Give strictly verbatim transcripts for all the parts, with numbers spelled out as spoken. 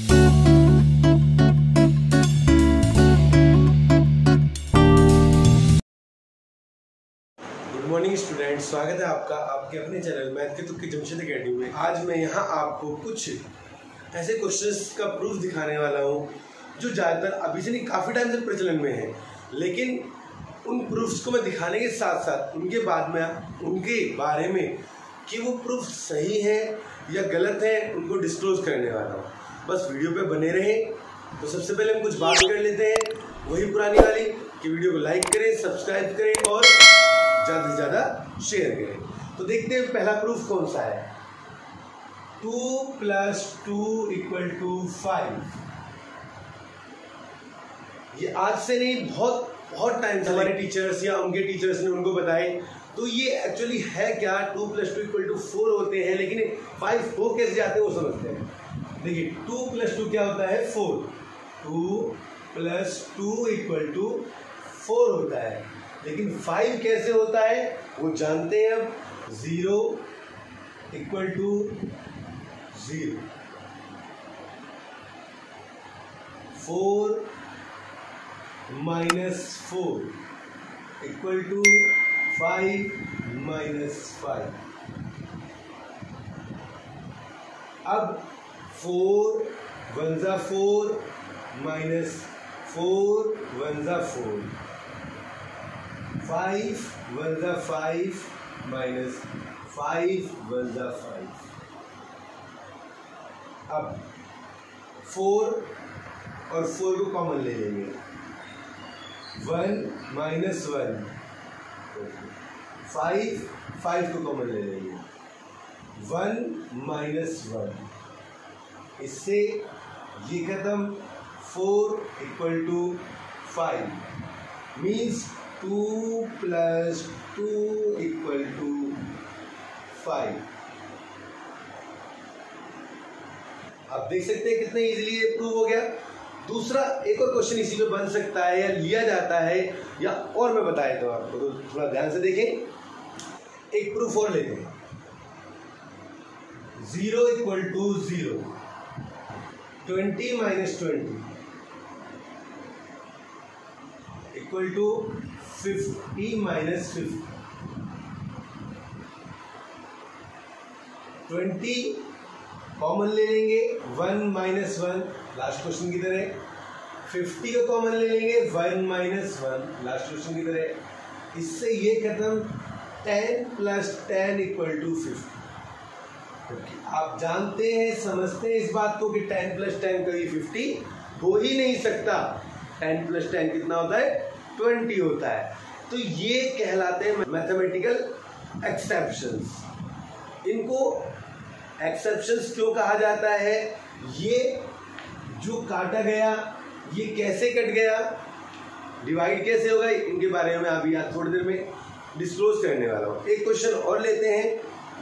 Good morning students, स्वागत है आपका आपके अपने चैनल मैथ के तुक्के जमशेद अकेडमी में। आज मैं यहाँ आपको कुछ ऐसे क्वेश्चंस का प्रूफ दिखाने वाला हूँ जो ज़्यादातर अभी से नहीं काफ़ी टाइम से प्रचलन में है, लेकिन उन प्रूफ्स को मैं दिखाने के साथ साथ उनके बाद में उनके बारे में कि वो प्रूफ सही है या गलत है उनको डिस्क्लोज करने वाला हूँ। बस वीडियो पे बने रहें। तो सबसे पहले हम कुछ बात कर लेते हैं, वही पुरानी वाली कि वीडियो को लाइक करें, सब्सक्राइब करें और ज़्यादा से ज़्यादा शेयर करें। तो देखते हैं पहला प्रूफ कौन सा है। Two plus two equal to five. ये आज से नहीं, बहुत बहुत टाइम से हमारे टीचर्स या उनके टीचर्स ने उनको बताए। तो ये एक्चुअली है क्या, two plus two equal to four होते हैं, लेकिन फाइव हो कैसे जाते हैं वो समझते हैं। देखिए टू प्लस टू क्या होता है, four. Two plus two equal to four होता है, लेकिन फाइव कैसे होता है वो जानते हैं अब। Zero equal to zero, four minus four equal to five minus five. अब फोर वन जा फोर माइनस फोर वन जा फोर, फाइव वन जा फाइव माइनस फाइव वन जा फाइव। अब फोर और फोर को कॉमन ले लेंगे, one minus one, five five को कॉमन ले लेंगे, वन माइनस वन। इससे ये खत्म, four equal to five means two plus two equal to five. आप देख सकते हैं कितने इजीली ये प्रूव हो गया। दूसरा एक और क्वेश्चन इसी पे बन सकता है या लिया जाता है, या और मैं बताया तो आपको, तो थोड़ा ध्यान से देखें। एक प्रूफ और लेते हैं। Zero equal to zero, twenty minus twenty equal to fifty minus fifty. Twenty common ले लेंगे, one minus one last question की तरह। फिफ्टी को कॉमन ले लेंगे, one minus one last question की तरह। इससे ये खत्म, ten plus ten equal to fifty. आप जानते हैं, समझते हैं इस बात को कि टेन प्लस टेन कभी फिफ्टी हो ही नहीं सकता। टेन प्लस टेन कितना होता है, ट्वेंटी होता है। तो ये कहलाते हैं मैथमेटिकल एक्सेप्शंस। इनको एक्सेप्शंस क्यों कहा जाता है, ये जो काटा गया ये कैसे कट गया, डिवाइड कैसे होगा, इनके बारे में अभी आज थोड़ी देर में डिस्क्लोज करने वाला हूँ। एक क्वेश्चन और लेते हैं।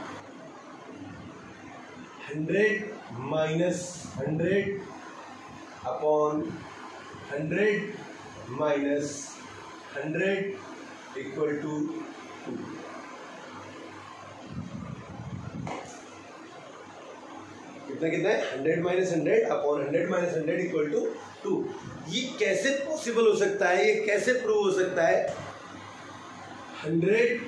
Hundred minus hundred upon hundred minus hundred equal to two. कितना कितना है, hundred minus hundred upon hundred minus hundred equal to two. ये कैसे पॉसिबल हो सकता है, ये कैसे प्रूव हो सकता है। हंड्रेड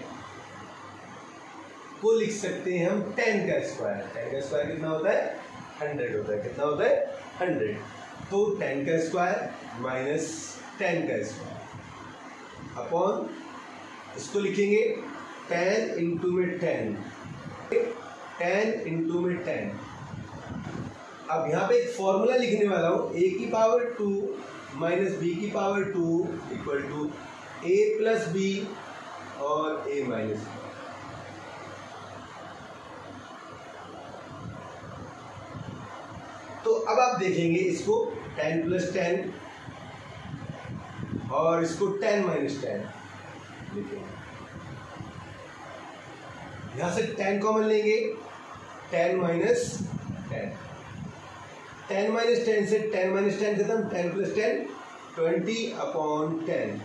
को लिख सकते हैं हम टेन का स्क्वायर। टेन का स्क्वायर कितना होता है, हंड्रेड होता है। कितना होता है, हंड्रेड। तो टेन का स्क्वायर माइनस टेन का स्क्वायर अपॉन, इसको लिखेंगे टेन इंटू में टेन, टेन इंटू में टेन। अब यहाँ पे एक फॉर्मूला लिखने वाला हूँ, ए की पावर टू माइनस बी की power two equal to A plus B और ए माइनस बी। तो अब आप देखेंगे इसको टेन प्लस टेन और इसको टेन माइनस टेन लिखेंगे। यहां से टेन कॉमन लेंगे, ten minus ten, ten minus ten से टेन माइनस टेन खत्म, ten plus ten twenty upon ten,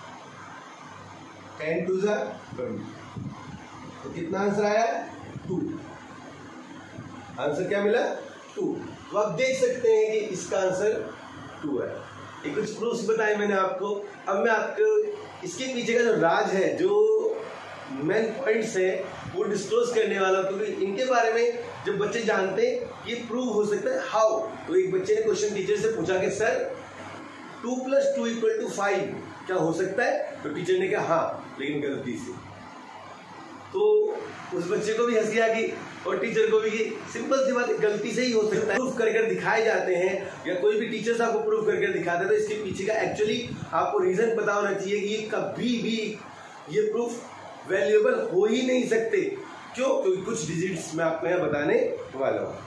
ten two जा ट्वेंटी। तो कितना आंसर आया, टू। आंसर क्या मिला, टू। तो आप देख सकते हैं कि इसका आंसर टू है। ये कुछ प्रूफ्स बताए मैंने आपको। अब मैं आपको इसके पीछे का जो राज है, जो मेन पॉइंट्स है, वो डिस्क्लोज करने वाला हूं, क्योंकि इनके बारे में जब बच्चे जानते हैं कि प्रूव हो सकता है हाउ। तो एक बच्चे ने क्वेश्चन टीचर से पूछा कि sir two plus two equal to five क्या हो सकता है? तो टीचर ने कहा हाँ, लेकिन गलती से। तो उस बच्चे को भी हंसी आ गई और टीचर को भी कि सिंपल सी बात है, गलती से ही हो सकता है। प्रूफ कर कर दिखाए जाते हैं या कोई भी टीचर्स आपको प्रूफ करके दिखाते हैं, तो इसके पीछे का एक्चुअली आपको रीजन पता होना चाहिए कि ये कभी भी ये प्रूफ वैल्यूएबल हो ही नहीं सकते। क्यों? क्योंकि कुछ डिजिट्स मैं आपको यहाँ बताने वाला हूं।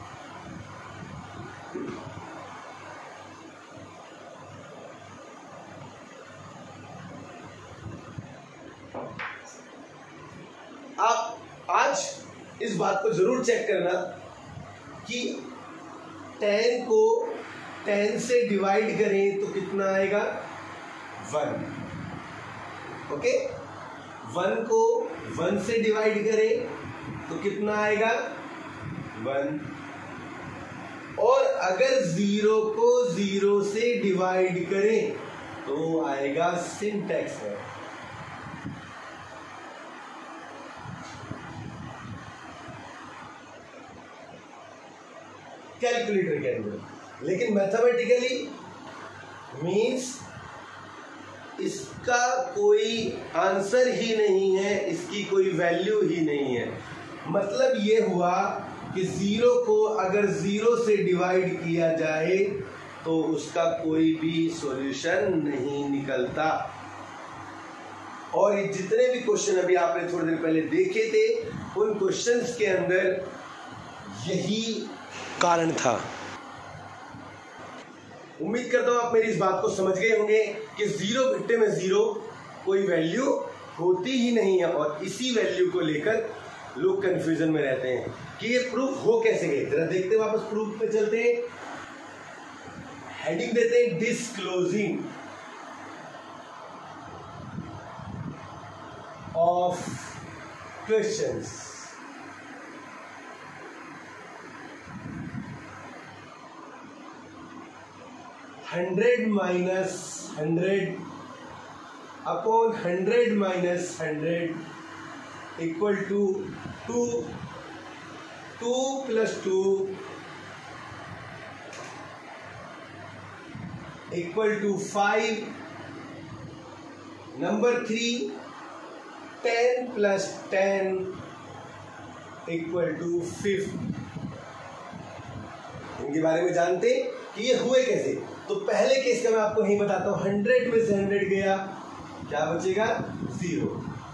आप आज इस बात को जरूर चेक करना कि टेन को टेन से डिवाइड करें तो कितना आएगा? वन। ओके, वन को वन से डिवाइड करें तो कितना आएगा? वन। और अगर जीरो को जीरो से डिवाइड करें तो आएगा सिंटैक्स है। कैलकुलेटर के अंदर। लेकिन मैथमेटिकली मीन्स इसका कोई आंसर ही नहीं है, इसकी कोई वैल्यू ही नहीं है। मतलब ये हुआ कि जीरो को अगर जीरो से डिवाइड किया जाए तो उसका कोई भी सॉल्यूशन नहीं निकलता। और ये जितने भी क्वेश्चन अभी आपने थोड़ी देर पहले देखे थे, उन क्वेश्चंस के अंदर यही कारण था। उम्मीद करता हूं आप मेरी इस बात को समझ गए होंगे कि जीरो घट्टे में जीरो कोई वैल्यू होती ही नहीं है, और इसी वैल्यू को लेकर लोग कंफ्यूजन में रहते हैं कि ये प्रूफ हो कैसे गए। जरा देखते हैं, वापस प्रूफ पे चलते हैं। हेडिंग देते हैं disclosing of questions. Hundred minus hundred upon hundred minus hundred equal to two, two plus two equal to five. Number three, ten plus ten equal to fifth. इनके बारे में जानते कि ये हुए कैसे। तो पहले केस का मैं आपको यही बताता हूं। हंड्रेड में से हंड्रेड गया, क्या बचेगा? जीरो।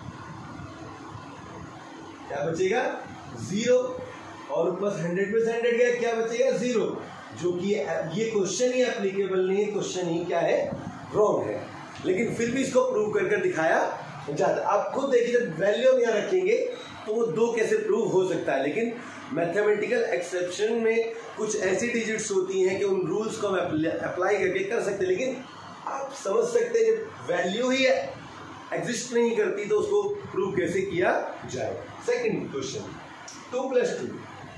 क्या बचेगा? जीरो। और प्लस हंड्रेड में से हंड्रेड गया, क्या बचेगा? जीरो। जो कि ये क्वेश्चन ही एप्लीकेबल नहीं है, क्वेश्चन ही क्या है? रॉन्ग है। लेकिन फिर भी इसको प्रूव कर कर दिखाया जाता। आप खुद देखिए, जब वैल्यू हम यहाँ रखेंगे तो वो दो कैसे प्रूव हो सकता है। लेकिन मैथमेटिकल एक्सेप्शन में कुछ ऐसी डिजिट्स होती हैं कि उन रूल्स को हम अप्लाई करके कर सकते हैं। लेकिन आप समझ सकते हैं जब वैल्यू ही एग्जिस्ट नहीं करती तो उसको प्रूव कैसे किया जाए। Second question, two plus two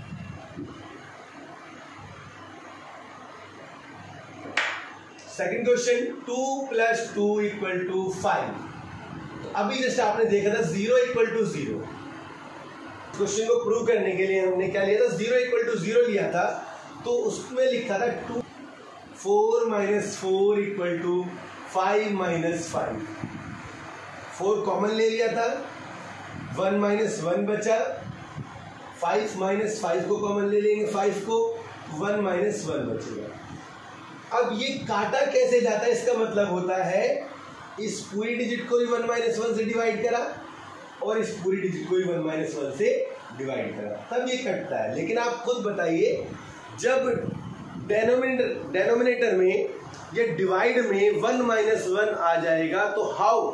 second question, two plus two equal to five. अभी जस्ट आपने देखा था zero equal to zero. Question को प्रूव करने के लिए हमने क्या लिया था? जीरो इक्वल टू जीरो लिया था। तो उसमें लिखा था two, four minus four equal to five minus five. Four common ले लिया था, वन माइनस वन बचा, फाइव माइनस फाइव को कॉमन ले लेंगे, फाइव को, वन माइनस वन बचेगा। अब ये काटा कैसे जाता है? इसका मतलब होता है इस पूरी डिजिट को भी वन माइनस वन से डिवाइड करा और इस पूरी डिजिट को भी वन माइनस वन से डिवाइड करा, तब ये कटता है। लेकिन आप खुद बताइए, जब डेनोमिनेटर डेनोमिनेटर में या डिवाइड में वन माइनस वन आ जाएगा तो हाउ?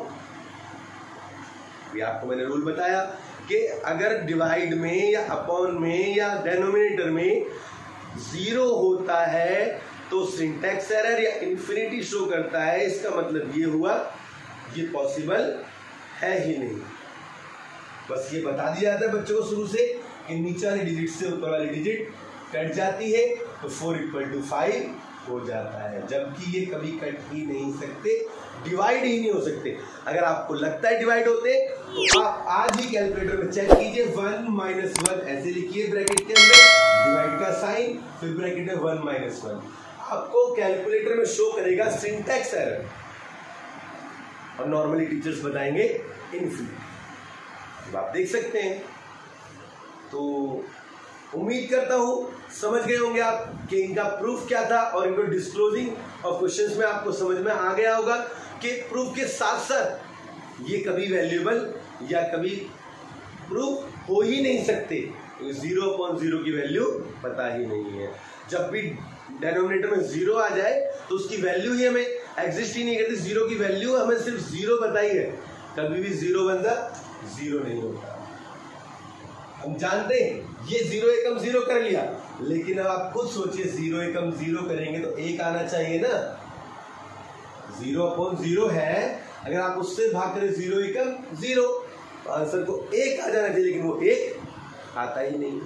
ये आपको मैंने रूल बताया कि अगर डिवाइड में या अपॉन में या डेनोमिनेटर में जीरो होता है तो सिंटैक्स एरर या इन्फिनिटी शो करता है। इसका मतलब ये हुआ ये पॉसिबल है ही नहीं। बस ये बता दिया जाता है बच्चों को शुरू से कि नीचे वाली डिजिट से ऊपर वाली डिजिट कट जाती है। तो फोर इक्वल टू फाइव हो जाता है, जबकि ये कभी कट ही नहीं सकते, डिवाइड ही नहीं हो सकते। अगर आपको लगता है डिवाइड होते तो आप आज ही कैलकुलेटर में चेक कीजिए, वन माइनस वन ऐसे लिखिए ब्रैकेट के अंदर, डिवाइड का साइन, फिर ब्रैकेट में वन माइनस वन, आपको कैलकुलेटर में शो करेगा सिंटैक्स एरर, और नॉर्मली टीचर्स बताएंगे इनफिनिटी। आप देख सकते हैं। तो उम्मीद करता हूं समझ गए होंगे आप कि इनका प्रूफ क्या था, और इनको डिस्क्लोजिंग ऑफ क्वेश्चंस में आपको समझ में आ गया होगा कि प्रूफ के साथ साथ ये कभी वैल्यूएबल या कभी प्रूफ हो ही नहीं सकते, जीरो अपॉन जीरो की वैल्यू पता ही नहीं है। जब भी डेनोमिनेटर में जीरो आ जाए तो उसकी वैल्यू ही हमें एग्जिस्ट ही नहीं करती, जीरो की वैल्यू हमें सिर्फ जीरो बताई है, कभी भी जीरो बनता जीरो नहीं होता। हम जानते हैं ये जीरो एकम जीरो कर लिया, लेकिन अब आप खुद सोचिए जीरो एकम जीरो करेंगे तो एक आना चाहिए ना, जीरो अपॉन जीरो है, अगर आप उससे भाग करें जीरो एकम जीरो तो आंसर को एक आ जाना चाहिए, लेकिन वो एक आता ही नहीं।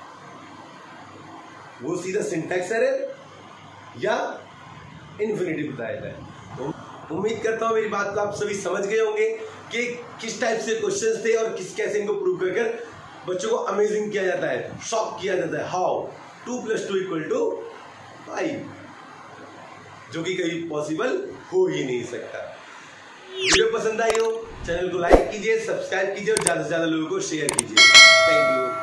वो सीधा सिंटैक्स एरर या इन्फिनिटी बताया जाए। तो उम्मीद करता हूं मेरी बात को आप सभी समझ गए होंगे कि किस टाइप से क्वेश्चंस थे और किस कैसे इनको प्रूव कर बच्चों को अमेजिंग किया जाता है, शॉक किया जाता है। How two plus two equal to five, जो कि कभी पॉसिबल हो ही नहीं सकता। वीडियो पसंद आई हो चैनल को लाइक कीजिए, सब्सक्राइब कीजिए और ज्यादा से ज्यादा लोगों को शेयर कीजिए। Thank you.